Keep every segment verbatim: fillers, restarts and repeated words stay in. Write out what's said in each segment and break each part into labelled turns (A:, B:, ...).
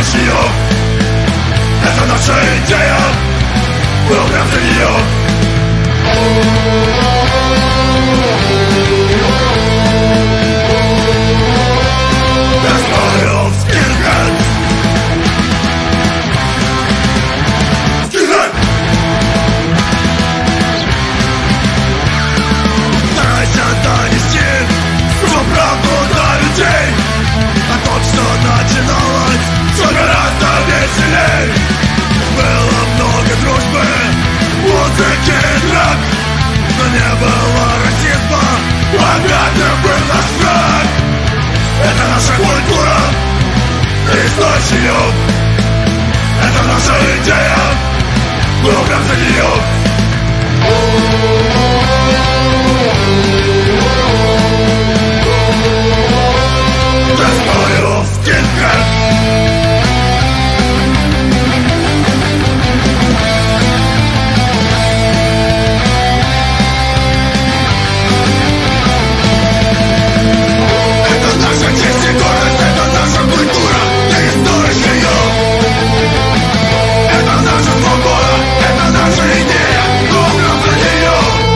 A: ее. Это наша идея. Мы умрем за нее. Но не было расизма, богатым был наш враг. Это наша культура, источник ее. Это наша идея, мы умрем за нее. The story of skinheads. Это наша свобода, это наша идея, мы умрем за нее.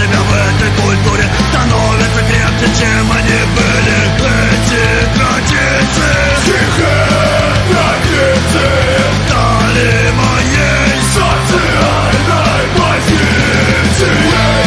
A: живя в этой культуре, становятся крепче, чем они были. Эти традиции, тихие традиции, стали моей социальной позицией.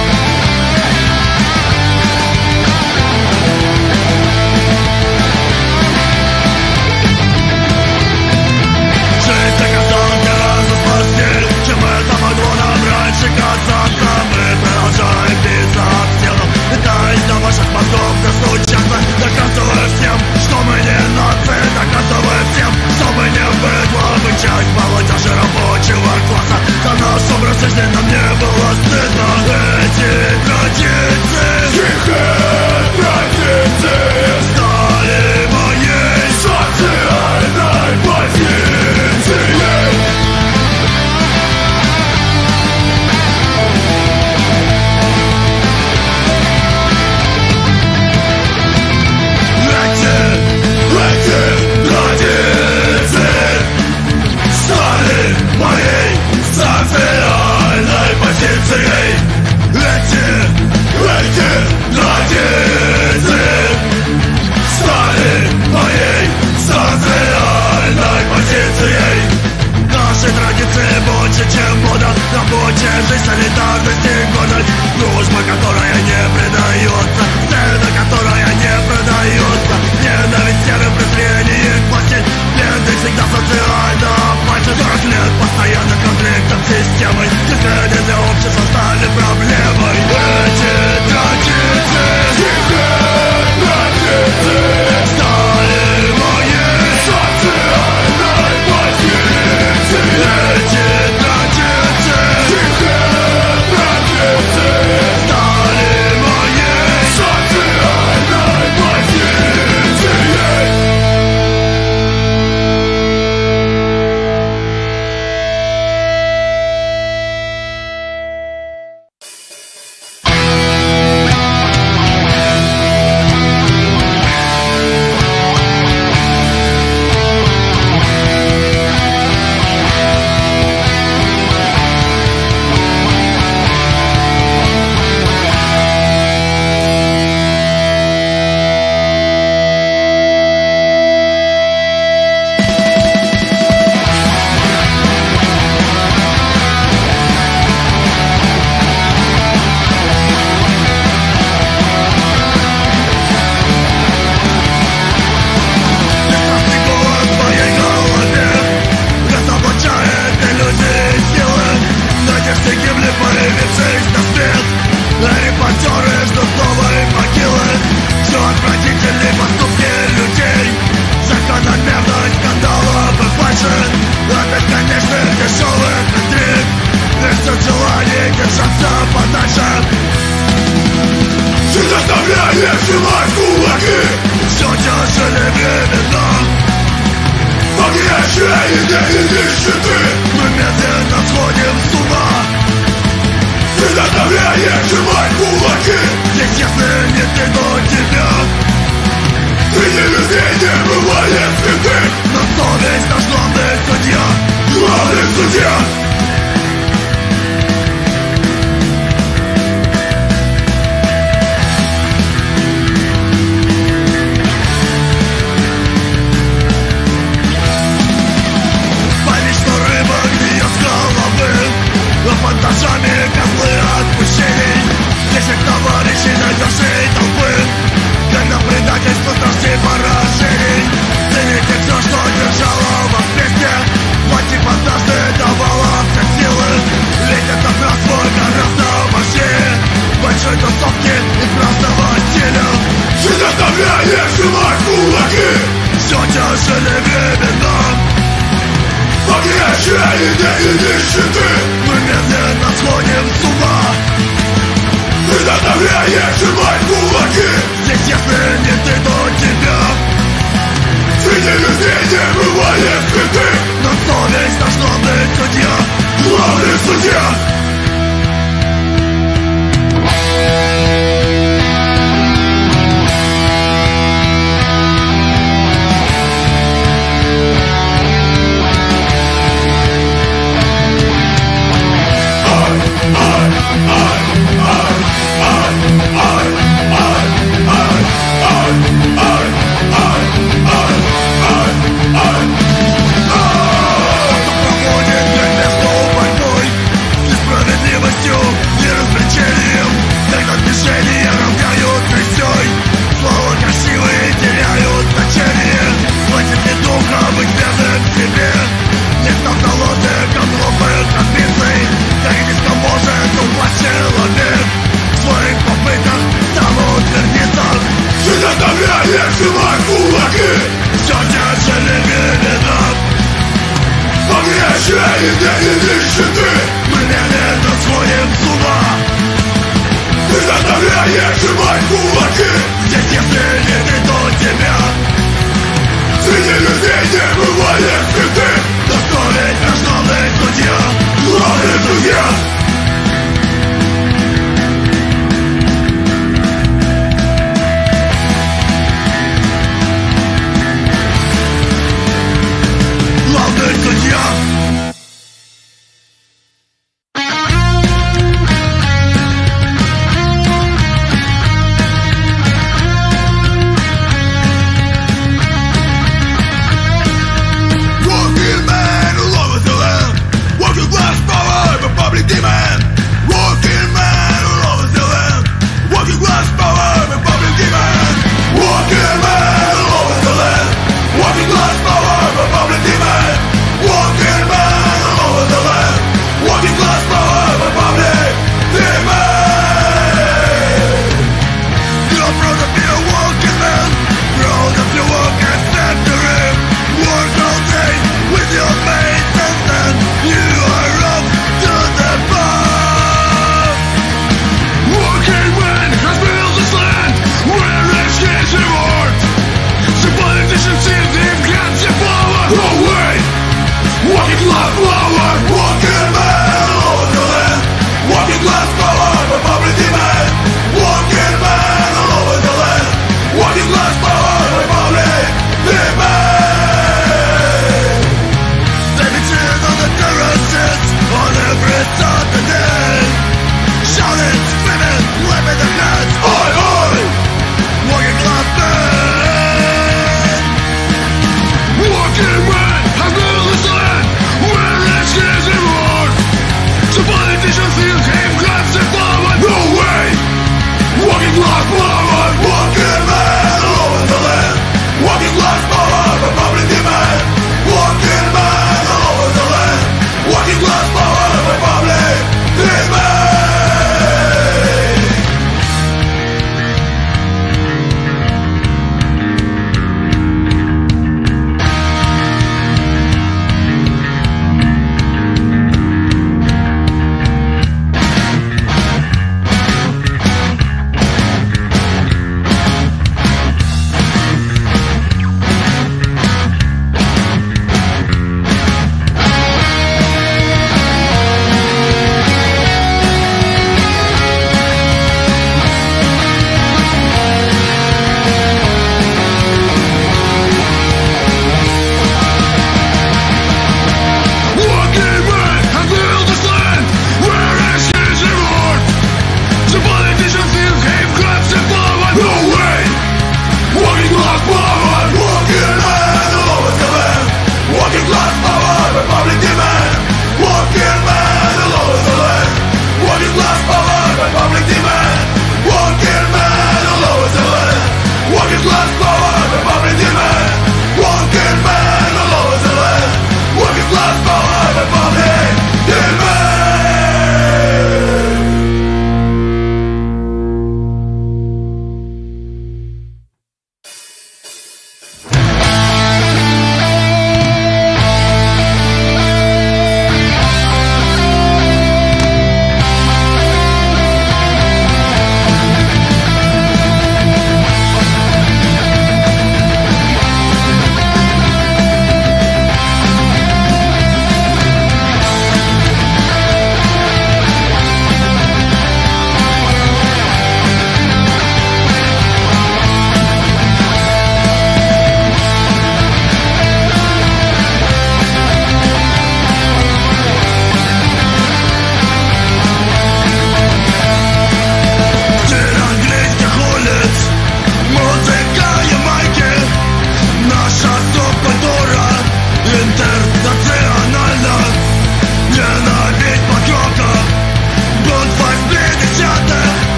A: Жизнь оказалась гораздо сложнее, чем это могло нам раньше казаться. Мы продолжаем биться об стену, пытаясь до ваших мозгов достучаться, доказывая всем, что мы не нация, доказывая всем, что мы не быдло, мы часть молодежи рабочего класса. За наш образ жизни нам не было стыдно. Эти традиции, тихие традиции, стали моей социальной позицией. Больше, чем мода, рабочая жизнь, солидарность и гордость. Дружба, которая не предается, сцена, которая не продается. Ненависть, серое презрение к власти, бедный всегда социально опасен. Сорок лет постоянных конфликтов с системой, трагедия для общества стали проблемой. Эти традиции, тихие традиции, стали моей социальной позицией. Эти I, I, I. меня не нищеты. Мы медленно сходим с ума. Ты заставляешь сжимать кулаки. Здесь если не ты, то тебя. Среди людей не бывает цветы. Достоин наш главный судья. Главный судья. Главный судья.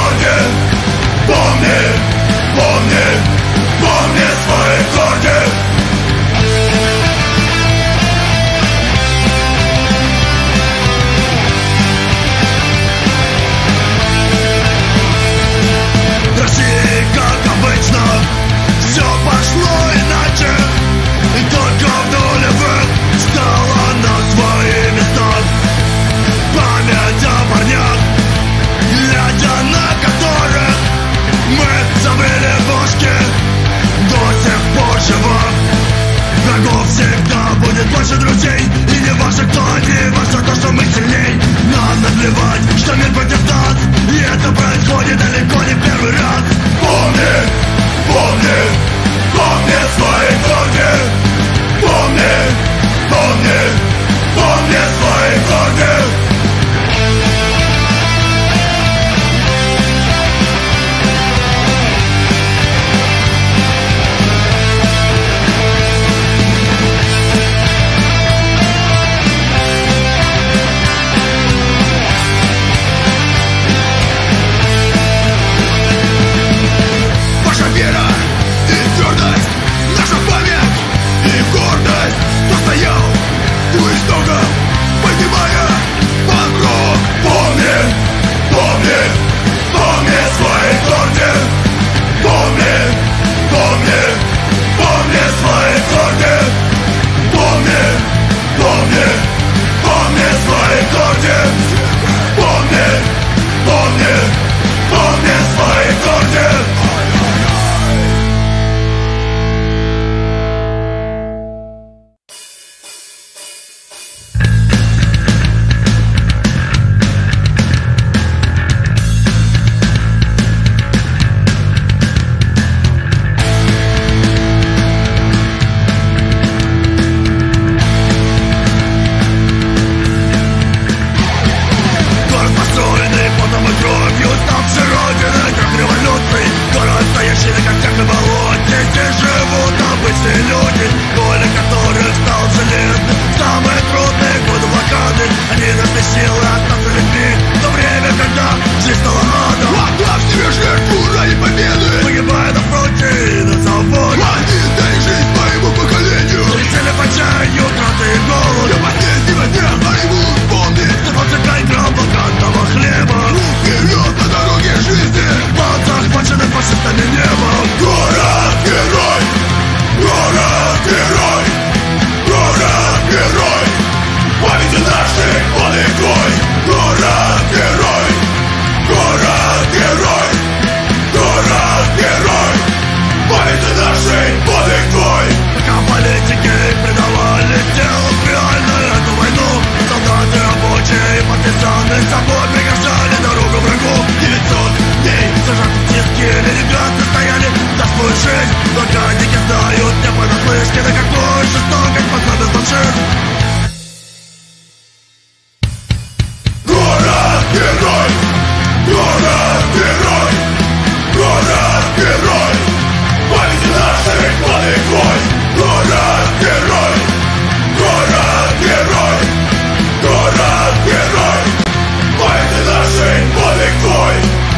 B: Помни, помни, помни свои корни.
A: Трещины, как всякой болоте, здесь живут обычные люди, воля которых стал железным. Самые трудные годы блокады, они нашли силы остаться людьми. В то время, когда жизнь стала адом,
B: отдав себе жертву ради победы,
A: погибая на фронте и на заводе,
B: они дали жизнь моему поколению.
A: Зрители в отчаянии, утраты и голод,
B: до последнего дня они будут помнить.
A: двадцать пять грамм блокадного хлеба,
B: Вперед по дороге жизни,
A: в захваченных фашистами небо.
B: Город-герой, город-герой, город-герой, памяти нашей подвигой. Город-герой, город-герой, город-герой, памяти нашей подвигой.
A: Пока политики предавали телу реально эту войну, солдаты рабочие и партизаны с собой преграждали дорогу врагу. Девятьсот дней зажаты в тиски, ленинградцы стояли за свою жизнь. Блокадники знают не понаслышке, на какой жестокой способен фашизм.
B: Город-герой, город-герой, город-герой, памяти нашей подвигой. Город-герой, город-герой, город-герой, памяти нашей подвигой.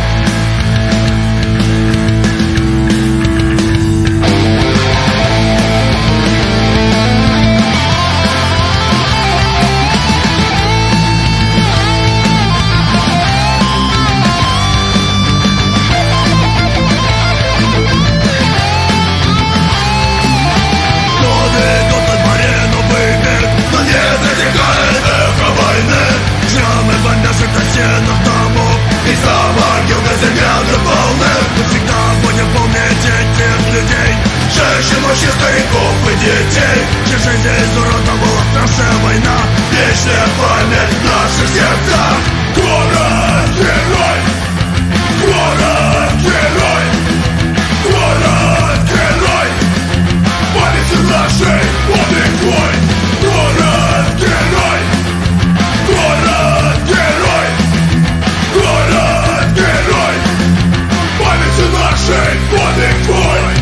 A: И за могилкой земляны волны мы всегда будем помнить этих людей, женщин, мужчин, стариков и детей, чьи жизни изуродовала страшная война.
B: Вечная память в наших сердцах. Город-герой, город-герой, город-герой, памяти нашей подвигой. Город-герой, город-герой, город-герой, памяти нашей подвигой.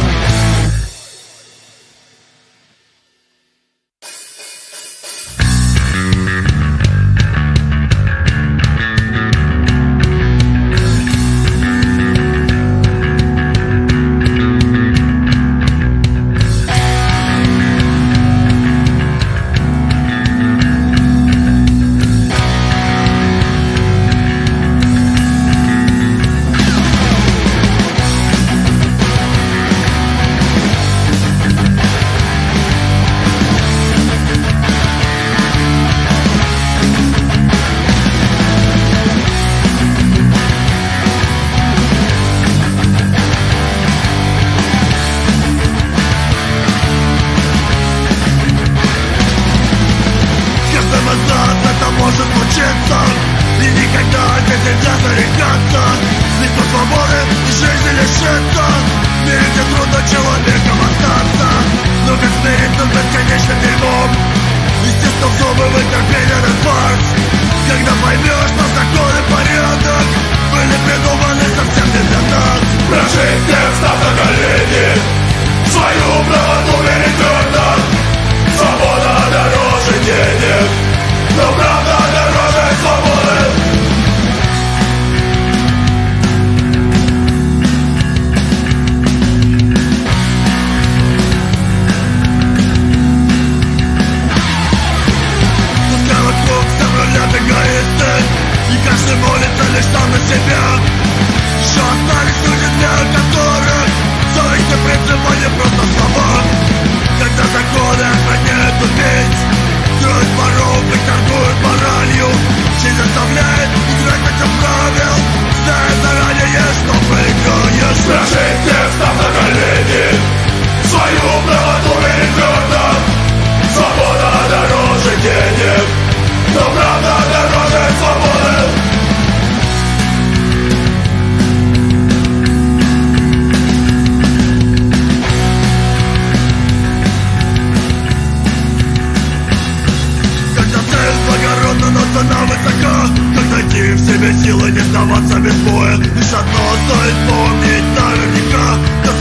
A: И никогда здесь нельзя зарекаться, никто свободы и жизни лишится. В мире, где трудно человеком остаться, но как смириться с бесконечным дерьмом и стиснув зубы вытерпеть этот фарс. Когда поймешь, что закон и порядок были придуманы совсем не для нас.
B: Прожить всех, став на колени, свою правоту верить твердо. Свобода дороже денег, но правда дороже свободы.
A: Пускай вокруг все рулят эгоисты, и каждый молится лишь сам на себя. Еще остались люди, для которых совесть и принципы не просто слова. Когда законы охраняют убийц, строят воров и торгуют моралью, чей заставляет играть против правил, зная заранее, что проиграешь.
B: Прожить всех, став на колени, свою правоту верить твердо. Свобода дороже денег, но правда дороже свободы.
A: Благородно, но цена высока. Как найти в себе силы не сдаваться без боя? Лишь одно стоит помнить наверняка: до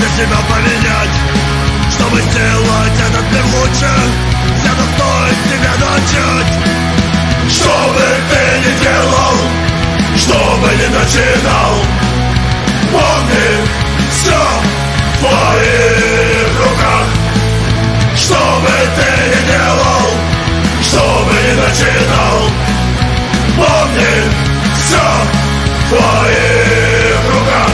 A: для себя поменять, чтобы сделать этот мир лучше. Где-то стоит тебе начать.
B: Что бы ты ни делал, что бы ни начинал, помни, все в твоих руках. Что бы ты ни делал, что бы ни начинал, помни, все в твоих руках.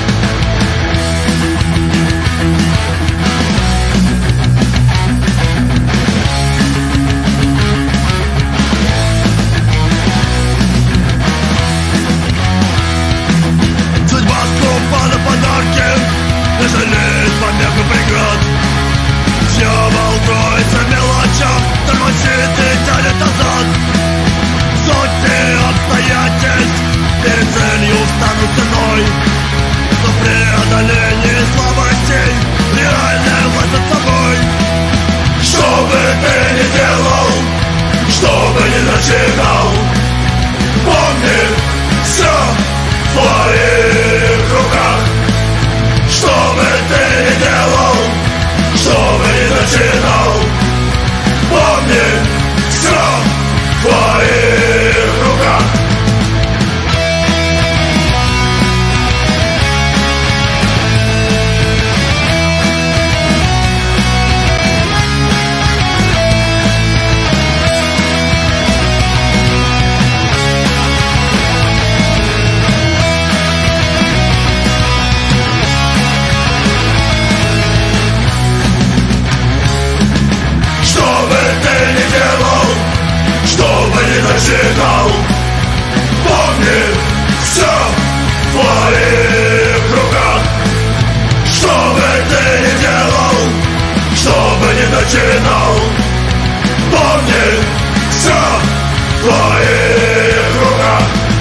A: Судьба скупа на подарки, не жалеет помех и преград. Дьявол кроется в мелочах, тормозит и тянет назад. Сотни обстоятельств перед целью станут ценой, но в преодолении слабостей реальная власть над собой.
B: Что бы ты ни делал, что бы ни начинал, помни, все в твоих руках. Что бы ты ни делал, что бы ни начинал, помни, все в твоих руках. Начинал, помни, все в твоих руках. Что бы ты ни делал, что бы ни начинал, помни, все в твоих руках.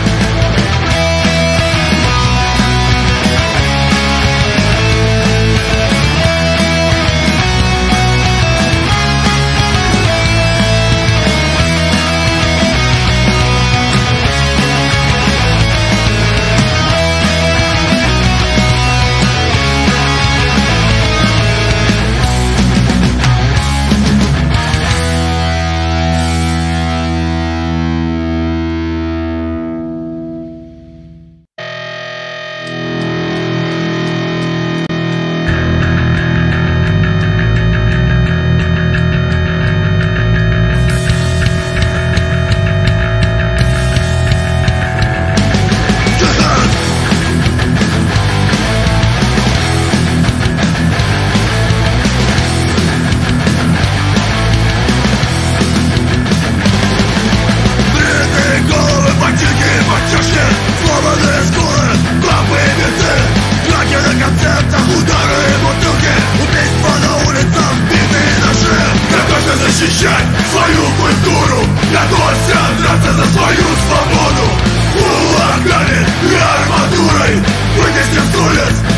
B: Защищать свою культуру, готовься драться за свою свободу. Кулаками и арматурой вынести с улиц